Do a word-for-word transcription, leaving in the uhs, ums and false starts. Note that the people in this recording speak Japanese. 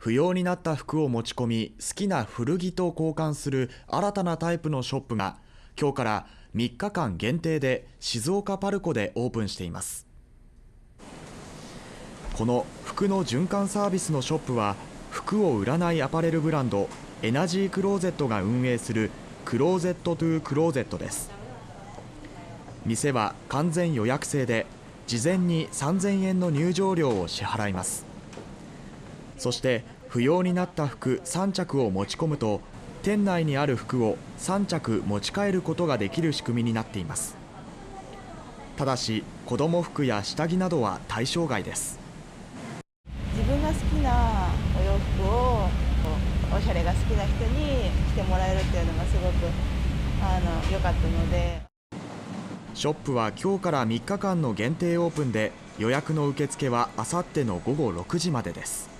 不要になった服を持ち込み、好きな古着と交換する新たなタイプのショップが今日からみっかかん限定で静岡パルコでオープンしています。この服の循環サービスのショップは、服を売らないアパレルブランドエナジークローゼットが運営するクローゼットトゥークローゼットです。店は完全予約制で、事前にさんぜんえんの入場料を支払います。そして不要になった服さんちゃくを持ち込むと、店内にある服をさんちゃく持ち帰ることができる仕組みになっています。ただし子ども服や下着などは対象外です。 自分が好きなお洋服をおしゃれが好きな人に着てもらえるっていうのがすごくあの良かったので。 ショップは今日からみっかかんの限定オープンで、予約の受付はあさってのごごろくじまでです。